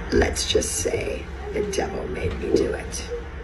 let's just say the devil made me do it.